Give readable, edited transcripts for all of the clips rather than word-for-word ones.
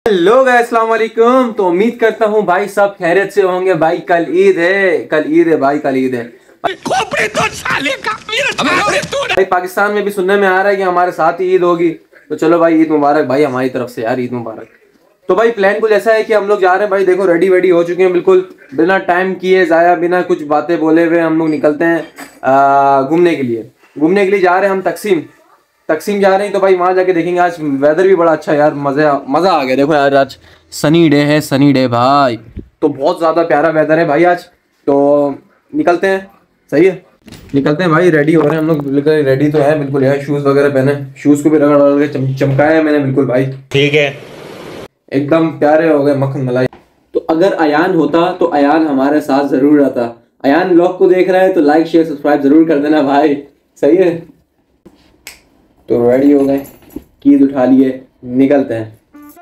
Hello guys, अस्सलाम वालेकुम। तो उम्मीद करता हूँ भाई सब खैरियत से होंगे। भाई कल ईद है भाई, कल ईद है। तो साले का भाई पाकिस्तान में भी सुनने में आ रहा है कि हमारे साथ ही ईद होगी। तो चलो भाई, ईद मुबारक भाई हमारी तरफ से यार, ईद मुबारक। तो भाई प्लान कुछ ऐसा है कि हम लोग जा रहे हैं भाई, देखो रेडी वेडी हो चुके हैं बिल्कुल, बिना टाइम किए जाया, बिना कुछ बातें बोले हुए हम लोग निकलते हैं घूमने के लिए। घूमने के लिए जा रहे हैं हम तकसीम जा रहे हैं। तो भाई वहां जाके देखेंगे। आज वेदर भी बड़ा अच्छा है यार, मजा आ गया। देखो यार, आज सनी डे है, सनी डे भाई, तो बहुत ज्यादा प्यारा वेदर है भाई आज। तो निकलते हैं, सही है, निकलते हैं भाई। रेडी हो रहे हैं हम लोग बिल्कुल, रेडी तो है बिल्कुल यार। शूज वगैरह पहने, शूज को भी रगड़ रगड़ के चमकाया है मैंने बिल्कुल भाई, ठीक है। एकदम प्यारे हो गए, मक्खन मलाई। तो अगर अयान होता तो अयान हमारे साथ जरूर रहता। अयान ब्लॉग को देख रहा है तो लाइक शेयर सब्सक्राइब जरूर कर देना भाई, सही है। तो रेडी हो गए, कीज उठा लिए, निकलते हैं।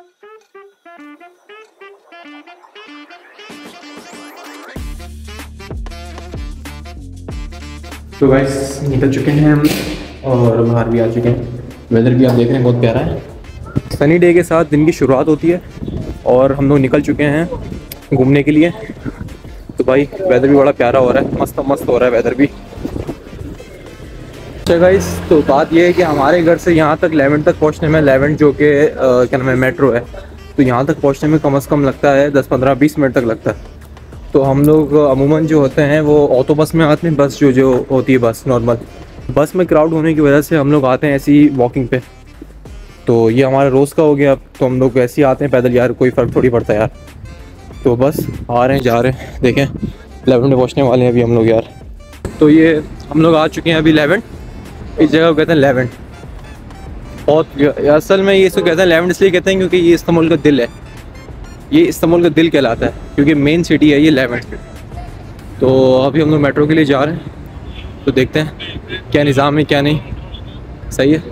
तो गाइस निकल चुके हैं हम और बाहर भी आ चुके हैं। वेदर भी आप देख रहे हैं बहुत प्यारा है। सनी डे के साथ दिन की शुरुआत होती है और हम लोग निकल चुके हैं घूमने के लिए। तो भाई वेदर भी बड़ा प्यारा हो रहा है, मस्त मस्त हो रहा है वेदर भी। अच्छा गाइस, तो बात यह है कि हमारे घर से यहाँ तक लेवेंट तक पहुँचने में, लेवेंट जो कि क्या नाम है मेट्रो है, तो यहाँ तक पहुँचने में कम से कम लगता है 10-15-20 मिनट तक लगता है। तो हम लोग अमूमन जो होते हैं वो ऑटो बस में आते हैं। बस जो होती है बस नॉर्मल बस में क्राउड होने की वजह से हम लोग आते हैं ऐसी वॉकिंग पे। तो ये हमारा रोज़ का हो गया। तो हम लोग ऐसे ही आते हैं पैदल यार, कोई फ़र्क थोड़ी पड़ता है यार। तो बस आ रहे हैं जा रहे हैं, देखें लेवेंट पहुँचने वाले हैं अभी हम लोग यार। तो ये हम लोग आ चुके हैं अभी लेवेंट। इस जगह को कहते हैं लेवेंट। और असल में ये इसको कहते हैं लेवेंट इसलिए कहते हैं क्योंकि ये इस्तांबुल का दिल है, ये इस्तांबुल का दिल कहलाता है क्योंकि मेन सिटी है ये लेवेंट। तो अभी हम लोग मेट्रो के लिए जा रहे हैं, तो देखते हैं क्या निज़ाम है क्या नहीं। सही है,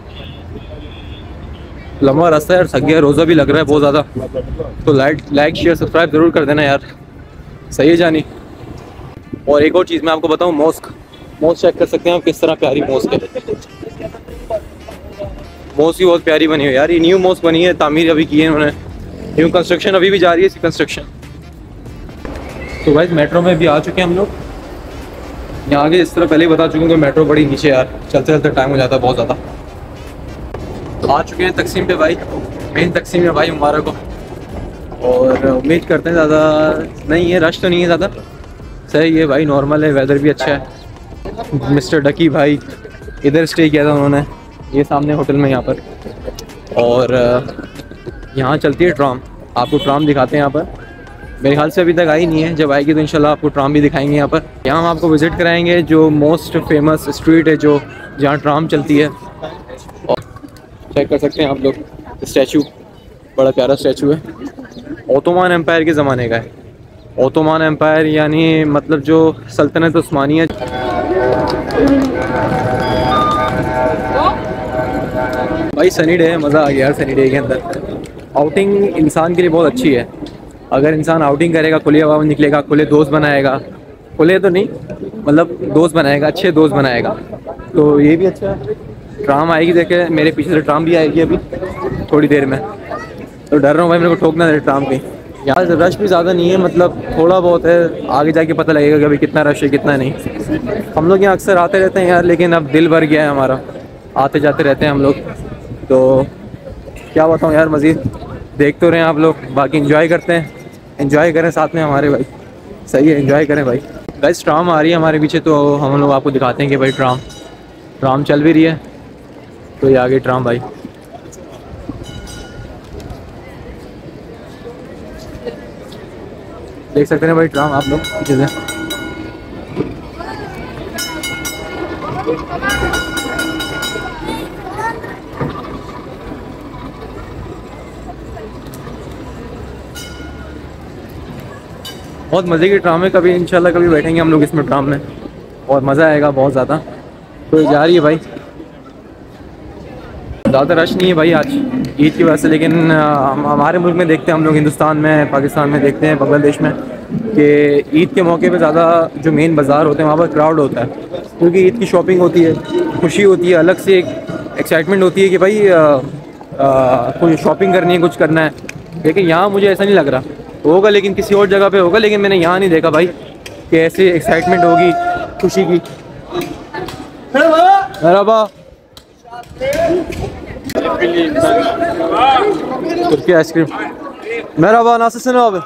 लंबा रास्ता है यार, थक गया, रोज़ा भी लग रहा है बहुत ज़्यादा। तो लाइक शेयर सब्सक्राइब ज़रूर कर देना यार, सही है जानी। और एक और चीज़ मैं आपको बताऊँ, मॉस्क चेक कर सकते हैं आप किस तरह प्यारी मॉस्क है। मॉस्क भी बहुत प्यारी बनी है यार, ये न्यू मॉस्क बनी है, तामीर अभी की है इन्होंने, न्यू कंस्ट्रक्शन अभी भी जा रही है इसकी कंस्ट्रक्शन। तो भाई मेट्रो में भी आ चुके हैं हम लोग। यहाँ आगे इस तरह पहले ही बता चुके हैं कि मेट्रो बड़ी नीचे यार, चलते चलते टाइम हो जाता है बहुत ज़्यादा। तो आ चुके हैं तकसीम पे भाई, मेन तकसीम है भाई मुबारक को। और उम्मीद करते हैं ज़्यादा नहीं है, रश तो नहीं है ज़्यादा, सही है भाई, नॉर्मल है, वेदर भी अच्छा है। मिस्टर डकी भाई इधर स्टे किया था उन्होंने, ये सामने होटल में यहाँ पर। और यहाँ चलती है ट्राम, आपको ट्राम दिखाते हैं यहाँ पर। मेरे ख्याल से अभी तक आई नहीं है, जब आएगी तो इंशाल्लाह आपको ट्राम भी दिखाएंगे यहाँ पर। यहाँ हम आपको विज़िट कराएंगे जो मोस्ट फेमस स्ट्रीट है जो जहाँ ट्राम चलती है। और चेक कर सकते हैं आप लोग स्टैचू, बड़ा प्यारा स्टैचू है, ओटोमन एम्पायर के ज़माने का है। ओटोमन एम्पायर यानी मतलब जो सल्तनत उस्मानिया। भाई सनी डे है, मज़ा आ गया यार सनी डे के अंदर। आउटिंग इंसान के लिए बहुत अच्छी है, अगर इंसान आउटिंग करेगा, खुले हवा में निकलेगा, खुले दोस्त बनाएगा, खुले तो नहीं मतलब दोस्त बनाएगा, अच्छे दोस्त बनाएगा, तो ये भी अच्छा है। ट्राम आएगी, देखे मेरे पीछे से ट्राम भी आएगी अभी थोड़ी देर में। तो डर रहा हूँ भाई मेरे को ठोकना दे ट्राम कहीं। यहाँ रश भी ज़्यादा नहीं है, मतलब थोड़ा बहुत है, आगे जाके पता लगेगा कि अभी कितना रश है कितना नहीं। हम लोग यहाँ अक्सर आते रहते हैं यार, लेकिन अब दिल भर गया है हमारा, आते जाते रहते हैं हम लोग। तो क्या बताऊँ यार, मज़ीद देख तो रहे हैं आप लोग, बाकी एंजॉय करते हैं, एंजॉय करें साथ में हमारे भाई, सही है, एंजॉय करें भाई। गाइस ट्राम आ रही है हमारे पीछे, तो हम लोग आपको दिखाते हैं कि भाई ट्राम चल भी रही है। तो ये आगे ट्राम भाई, देख सकते हैं भाई ट्राम आप लोग पीछे से। बहुत मज़े की ट्राम है, कभी इंशाल्लाह कभी बैठेंगे हम लोग इसमें ट्राम में और मज़ा आएगा बहुत ज़्यादा। तो जा रही है भाई, ज़्यादा रश नहीं है भाई आज ईद की वजह से, लेकिन हमारे मुल्क में देखते हैं हम लोग, हिंदुस्तान में, पाकिस्तान में देखते हैं, बांग्लादेश में, कि ईद के मौके पे ज़्यादा जो मेन बाज़ार होते हैं वहाँ पर क्राउड होता है, क्योंकि ईद की शॉपिंग होती है, खुशी होती है, अलग से एक एक्साइटमेंट होती है कि भाई कोई शॉपिंग करनी है, कुछ करना है। लेकिन यहाँ मुझे ऐसा नहीं लग रहा होगा, लेकिन किसी और जगह पे होगा, लेकिन मैंने यहाँ नहीं देखा भाई कि ऐसे एक्साइटमेंट होगी खुशी की। मरहबा तुर्की आइसक्रीम। मरहबा नासिर अब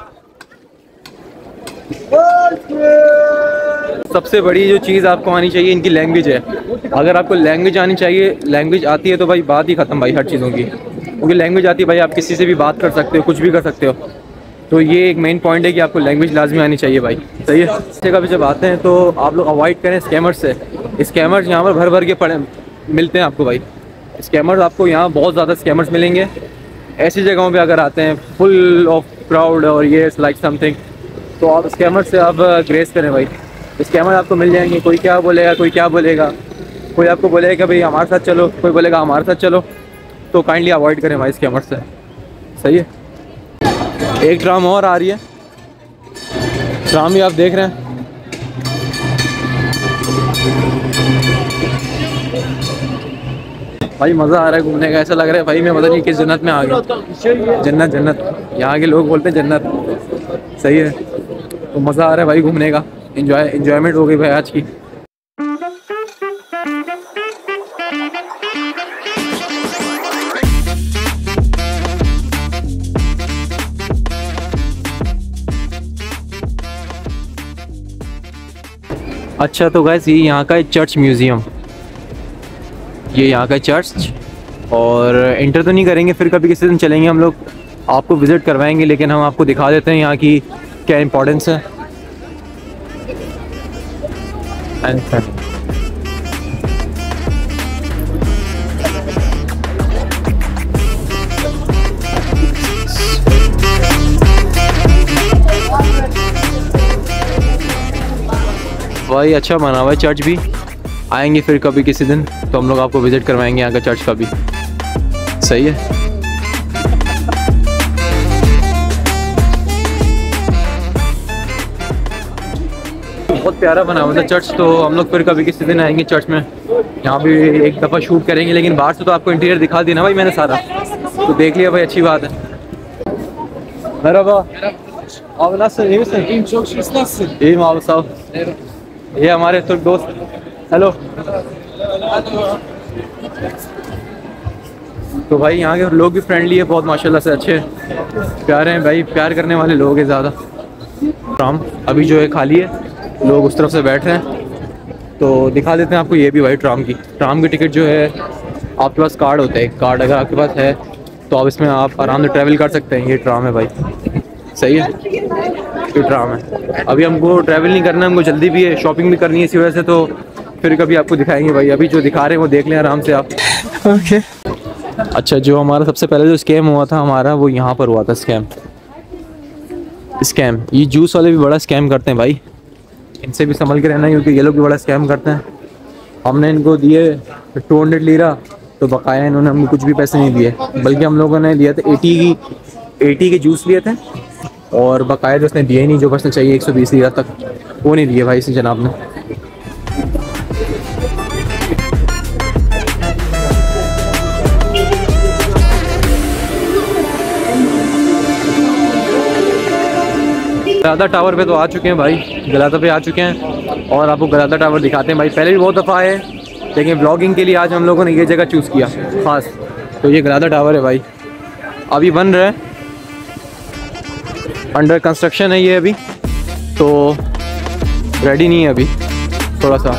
सबसे बड़ी जो चीज़ आपको आनी चाहिए इनकी लैंग्वेज है। अगर आपको लैंग्वेज आनी चाहिए, लैंग्वेज आती है तो भाई बात ही ख़त्म भाई हर चीज़ों की, क्योंकि लैंग्वेज आती है भाई आप किसी से भी बात कर सकते हो, कुछ भी कर सकते हो। तो ये एक मेन पॉइंट है कि आपको लैंग्वेज लाजमी आनी चाहिए भाई। सही है। इस जगह पे जब आते हैं तो आप लोग अवॉइड करें स्कैमर्स से। स्कैमर्स यहाँ पर भर भर के पड़े मिलते हैं आपको भाई। स्कैमर्स आपको यहाँ बहुत ज़्यादा स्कैमर्स मिलेंगे ऐसी जगहों पे अगर आते हैं फुल ऑफ क्राउड और ये लाइक समथिंग, तो आप स्कैमर से आप ग्रेस करें भाई। स्कैमर आपको मिल जाएंगे, कोई क्या बोलेगा, कोई क्या बोलेगा, कोई आपको बोलेगा कि भाई हमारे साथ चलो, कोई बोलेगा हमारे साथ चलो, तो काइंडली अवॉइड करें भाई स्कैमर से। सही है। एक ट्राम और आ रही है, ट्राम भी आप देख रहे हैं। भाई मज़ा आ रहा है घूमने का, ऐसा लग रहा है भाई मैं पता नहीं किस जन्नत में आ गया। जन्नत जन्नत यहाँ के लोग बोलते हैं जन्नत। सही है। तो मज़ा आ रहा है भाई घूमने का, एंजॉयमेंट हो गई भाई आज की। अच्छा तो गाइस ये यहाँ का चर्च म्यूज़ियम, ये यहाँ का चर्च, और इंटर तो नहीं करेंगे, फिर कभी किसी दिन चलेंगे हम लोग, आपको विज़िट करवाएंगे, लेकिन हम आपको दिखा देते हैं यहाँ की क्या इम्पोर्टेंस है। भाई अच्छा बना हुआ है चर्च भी, आएंगे फिर कभी किसी दिन तो हम लोग आपको विज़िट करवाएंगे यहाँ का चर्च का भी। सही है। बहुत प्यारा बना हुआ था चर्च, तो हम लोग फिर कभी किसी दिन आएंगे चर्च में, यहाँ भी एक दफ़ा शूट करेंगे, लेकिन बाहर से तो आपको इंटीरियर दिखा दिया ना भाई मैंने सारा, तो देख लिया भाई, अच्छी बात है। मरहबा ये हमारे तुर्क दोस्त। हेलो। तो भाई यहाँ के लोग भी फ्रेंडली है बहुत माशाल्लाह से, अच्छे प्यारे हैं भाई, प्यार करने वाले लोग हैं ज़्यादा। ट्राम अभी जो है खाली है, लोग उस तरफ से बैठ रहे हैं, तो दिखा देते हैं आपको ये भी भाई ट्राम की टिकट जो है आपके पास कार्ड होता है, कार्ड अगर आपके पास है तो आप इसमें आप आराम से ट्रैवल कर सकते हैं। ये ट्राम है भाई। सही है। ये ट्राम है। अभी हमको ट्रैवल नहीं करना है, हमको जल्दी भी है, शॉपिंग भी करनी है इसी वजह से, तो फिर कभी आपको दिखाएंगे भाई। अभी जो दिखा रहे हैं वो देख लें आराम से आप। ओके। अच्छा जो हमारा सबसे पहले जो स्कैम हुआ था हमारा, वो यहाँ पर हुआ था स्कैम। ये जूस वाले भी बड़ा स्कैम करते हैं भाई, इनसे भी संभल के रहना है, क्योंकि ये लोग भी बड़ा स्कैम करते हैं। हमने इनको दिए 200 लीरा, तो बकाया इन्होंने हमको कुछ भी पैसे नहीं दिए, बल्कि हम लोगों ने दिया था 80 के जूस लिए थे, और बकाया तो उसने दिए ही नहीं, जो बचना चाहिए 120 लीरा तक, वो नहीं दिए भाई इसी जनाब ने। गलादा टावर पे तो आ चुके हैं भाई, गलादा पे आ चुके हैं, और आपको गलादा टावर दिखाते हैं भाई। पहले भी बहुत दफ़ा आए, लेकिन ब्लॉगिंग के लिए आज हम लोगों ने ये जगह चूज़ किया ख़ास। तो ये गलादा टावर है भाई, अभी बन रहा है, अंडर कंस्ट्रक्शन है ये अभी, तो रेडी नहीं है अभी थोड़ा सा।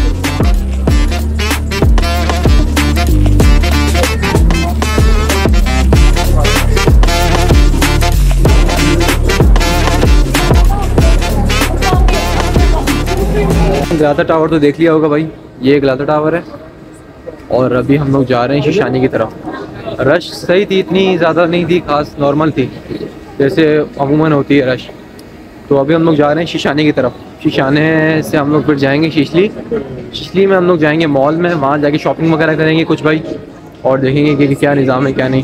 गलादा टावर तो देख लिया होगा भाई, ये गलादा टावर है, और अभी हम लोग जा रहे हैं शीशानी की तरफ। रश सही थी, इतनी ज़्यादा नहीं थी खास, नॉर्मल थी जैसे अमूमन होती है रश। तो अभी हम लोग जा रहे हैं शीशानी की तरफ। शीशाने से हम लोग फिर जाएंगे शिशली में हम लोग जाएंगे मॉल में, वहाँ जाके शॉपिंग वगैरह करेंगे कुछ भाई, और देखेंगे कि क्या निज़ाम है क्या नहीं।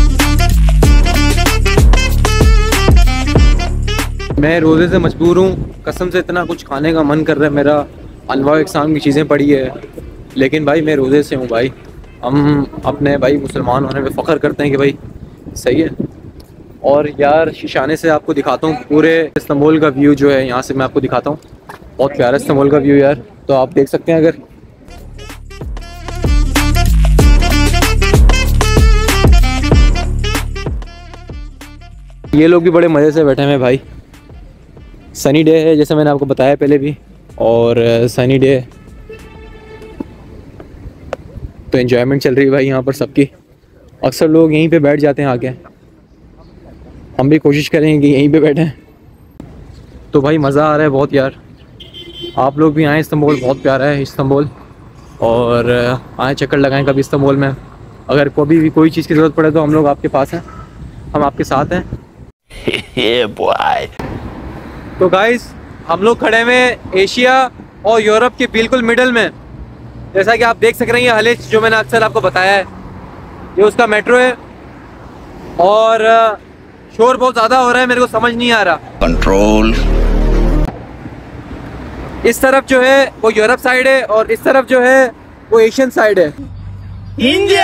मैं रोज़े से मजबूर हूँ, कसम से इतना कुछ खाने का मन कर रहा है मेरा, अनवा इकसाम की चीज़ें पड़ी है, लेकिन भाई मैं रोज़े से हूँ भाई। हम अपने भाई मुसलमान होने पे फ़ख्र करते हैं कि भाई सही है। और यार शीशाने से आपको दिखाता हूँ पूरे इस्तांबुल का व्यू जो है, यहाँ से मैं आपको दिखाता हूँ। बहुत प्यारा इस्तांबुल का व्यू यार, तो आप देख सकते हैं। अगर ये लोग भी बड़े मज़े से बैठे हुए हैं भाई। सनी डे है जैसे मैंने आपको बताया पहले भी, और सनी डे तो एंजॉयमेंट चल रही है भाई यहाँ पर सबकी। अक्सर लोग यहीं पे बैठ जाते हैं आके, हम भी कोशिश करेंगे कि यहीं पे बैठें। तो भाई मज़ा आ रहा है बहुत यार। आप लोग भी आएँ, इस्तांबुल बहुत प्यारा है इस्तांबुल, और आएँ चक्कर लगाएं कभी इस्तांबुल में। अगर कभी भी कोई चीज़ की ज़रूरत पड़े तो हम लोग आपके पास हैं, हम आपके साथ हैं। तो गाइस हम लोग खड़े हैं एशिया और यूरोप के बिल्कुल मिडल में। जैसा कि आप देख सक रहे हैं हलिच, जो मैंने अक्सर आपको बताया है, ये उसका मेट्रो है। और शोर बहुत ज़्यादा हो रहा है, मेरे को समझ नहीं आ रहा। कंट्रोल। इस तरफ जो है वो यूरोप साइड है और इस तरफ जो है वो एशियन साइड है, इंडिया।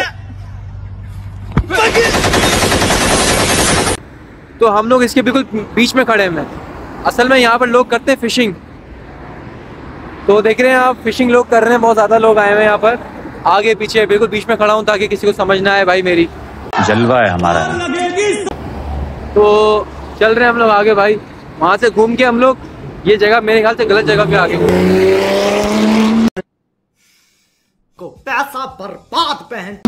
तो हम लोग इसके बिल्कुल बीच में खड़े हैं। असल में यहाँ पर लोग करते हैं फिशिंग, तो देख रहे हैं आप फिशिंग लोग कर रहे हैं, बहुत ज़्यादा लोग आए हुए हैं यहाँ पर। आगे पीछे बिल्कुल बीच में खड़ा हूँ ताकि किसी को समझ ना आए भाई मेरी जलवा है हमारा। तो चल रहे हैं हम लोग आगे भाई। वहाँ से घूम के हम लोग, ये जगह मेरे ख्याल से गलत जगह पे आगे को पैसा बर्बाद पहन।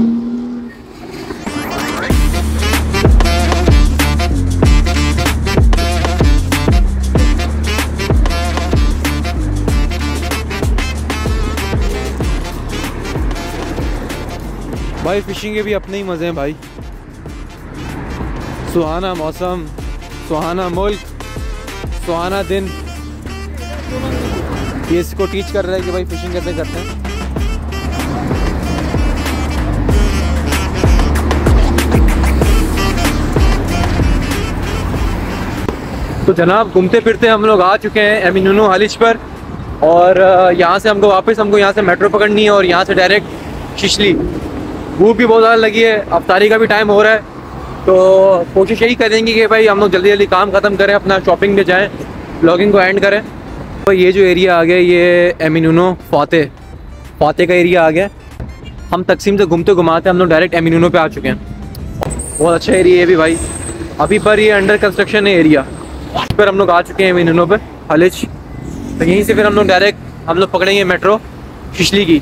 भाई फिशिंग के भी अपने ही मज़े हैं भाई। सुहाना मौसम, सुहाना मुल्क, सुहाना दिन। ये इसको टीच कर रहा है कि भाई फिशिंग कैसे करते हैं। तो जनाब घूमते फिरते हम लोग आ चुके हैं एमिनुनो हलिच पर, और यहाँ से हमको यहाँ से मेट्रो पकड़नी है और यहाँ से डायरेक्ट शिशली। भूख भी बहुत ज़्यादा लगी है, अफ्तारी का भी टाइम हो रहा है, तो कोशिश यही करेंगे कि भाई हम लोग जल्दी जल्दी काम ख़त्म करें, अपना शॉपिंग पे जाएं, ब्लॉगिंग को एंड करें। तो ये जो एरिया आ गया ये एमिनुनो फाते का एरिया आ गया। हम तकसीम से घूमते घुमाते हम लोग डायरेक्ट एमिनुनो पे आ चुके हैं। बहुत अच्छा एरिया है भी भाई, अभी पर ये अंडर कंस्ट्रक्शन है एरिया। पर हम लोग आ चुके हैं एमिनुनो पे हलिच, तो यहीं से फिर हम लोग डायरेक्ट हम लोग पकड़ेंगे मेट्रो शिशली की।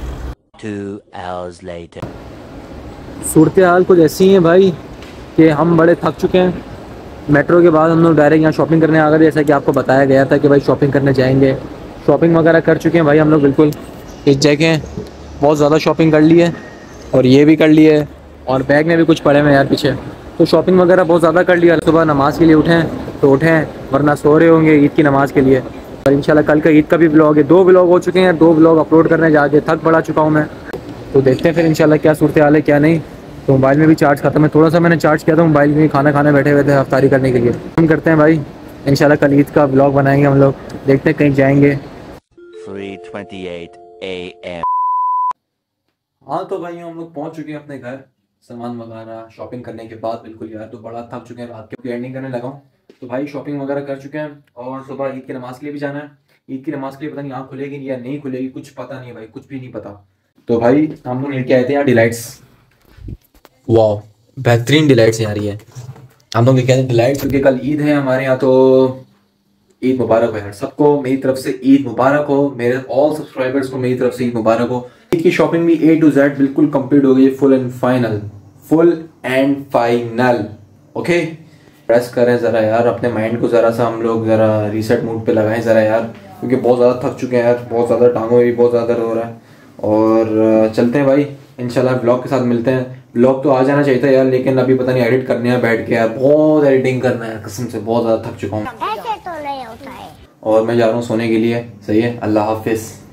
2 hours later. सूरत हाल कुछ ऐसी है भाई कि हम बड़े थक चुके हैं। मेट्रो के बाद हम लोग डायरेक्ट यहाँ शॉपिंग करने आ गए, जैसा कि आपको बताया गया था कि भाई शॉपिंग करने जाएंगे। शॉपिंग वगैरह कर चुके हैं भाई हम लोग बिल्कुल। इस जगह बहुत ज़्यादा शॉपिंग कर ली है, और ये भी कर ली है, और बैग में भी कुछ पड़े हुए हैं यार पीछे। तो शॉपिंग वगैरह बहुत ज़्यादा कर लिया। सुबह नमाज़ के लिए उठें तो उठें, वरना सो रहे होंगे ईद की नमाज़ के लिए। और इंशाल्लाह कल का ईद का भी ब्लॉग है। 2 ब्लॉग हो चुके हैं, 2 ब्लॉग अपलोड करने जाके थक पड़ा चुका हूँ मैं। तो देखते हैं फिर इंशाल्लाह क्या सूरत हाल है क्या नहीं। तो मोबाइल में भी चार्ज खत्म है, थोड़ा सा मैंने चार्ज किया था मोबाइल में, खाना खाने बैठे हुए थे अफ्तारी करने के लिए। हम करते हैं भाई इंशाल्लाह कल ईद का ब्लॉग बनाएंगे हम लोग, देखते हैं कहीं जाएंगे। 3:28 AM. हाँ तो भाई हम लोग पहुँच चुके हैं अपने घर, सामान वगैरह शॉपिंग करने के बाद। बिल्कुल यार तो बड़ा थक चुके हैं, रात के एंडिंग करने लगा हूँ। तो भाई शॉपिंग वगैरह कर चुके हैं, और सुबह ईद की नमाज़ के लिए भी जाना है। ईद की नमाज़ के लिए पता नहीं यहाँ खुलेगी या नहीं खुलेगी, कुछ पता नहीं है भाई, कुछ भी नहीं पता। तो भाई हम लोग लेके आए थे यहाँ डिलाइट्स। वाह बेहतरीन डिलाइट्स यार ये। हम लोग लेके आए थे डिलाइट्स क्योंकि कल ईद है हमारे यहाँ। तो ईद मुबारक हो यार सबको, मेरी तरफ से ईद मुबारक हो, मेरे ऑल सब्सक्राइबर्स को मेरी तरफ से ईद मुबारक हो। ईद की शॉपिंग भी A to Z बिल्कुल कंप्लीट हो गई, full and final. Okay press करें ज़रा यार, अपने माइंड को ज़रा सा हम लोग ज़रा रीसेट मूड पे लगाएं ज़रा यार, क्योंकि बहुत ज़्यादा थक चुके हैं यार, बहुत ज़्यादा टांगों में भी बहुत ज़्यादा दर्द हो रहा है। और चलते हैं भाई इंशाल्लाह ब्लॉग के साथ मिलते हैं। ब्लॉग तो आ जाना चाहिए था यार, लेकिन अभी पता नहीं एडिट करने हैं बैठ के यार, बहुत एडिटिंग करना है, कसम से बहुत ज़्यादा थक चुका हूँ। ऐसे तो नहीं होता है। और मैं जा रहा हूँ सोने के लिए। सही है, अल्लाह हाफिज़।